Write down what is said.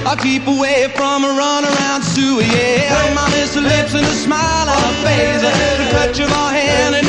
I'll keep away from a run around Sue, yeah. I miss her lips and a smile on her face, the touch of her hand and